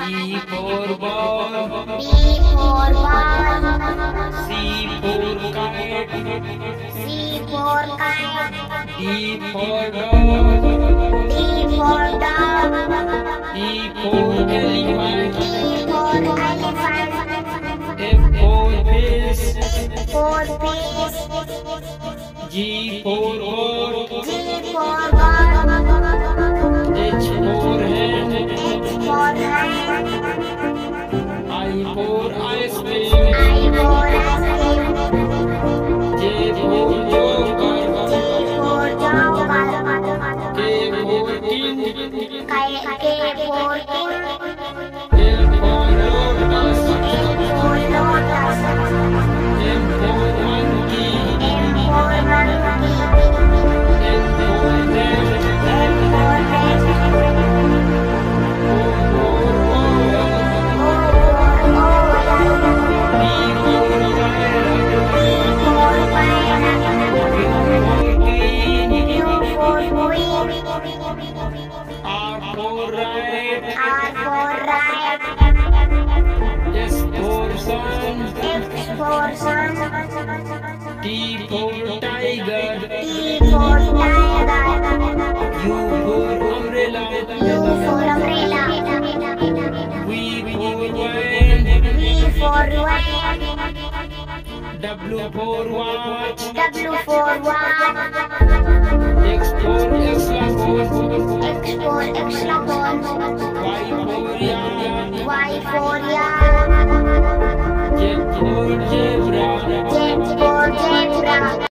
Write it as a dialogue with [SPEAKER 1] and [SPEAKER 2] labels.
[SPEAKER 1] B for ball.
[SPEAKER 2] B for ball.
[SPEAKER 1] C for kite.
[SPEAKER 2] C for kite.
[SPEAKER 1] D for dog.
[SPEAKER 2] D for dog.
[SPEAKER 1] E for elephant.
[SPEAKER 2] E for elephant.
[SPEAKER 1] F for fish.
[SPEAKER 2] For fish.
[SPEAKER 1] G for horse.
[SPEAKER 2] G for goat.
[SPEAKER 1] H for hen.
[SPEAKER 2] H for hen.
[SPEAKER 1] I for ice cream.
[SPEAKER 2] I for ice cream.
[SPEAKER 1] J for joker.
[SPEAKER 2] J for joker.
[SPEAKER 1] K for king.
[SPEAKER 2] K for king.
[SPEAKER 1] L for lotus.
[SPEAKER 2] L for lotus.
[SPEAKER 1] M for monkey.
[SPEAKER 2] M for monkey.
[SPEAKER 1] N for net.
[SPEAKER 2] N for net.
[SPEAKER 1] O for owl.
[SPEAKER 2] O for owl.
[SPEAKER 1] P for parrot.
[SPEAKER 2] P for parrot.
[SPEAKER 1] U for queen.
[SPEAKER 2] U for queen.
[SPEAKER 1] R for rat.
[SPEAKER 2] R for rat.
[SPEAKER 1] S for sun.
[SPEAKER 2] X for sun.
[SPEAKER 1] T for tiger.
[SPEAKER 2] T for tiger.
[SPEAKER 1] U for umbrella.
[SPEAKER 2] U for umbrella.
[SPEAKER 1] V for wine.
[SPEAKER 2] V for wine.
[SPEAKER 1] W for watch.
[SPEAKER 2] W for watch.
[SPEAKER 1] X for xylophone.
[SPEAKER 2] X for xylophone.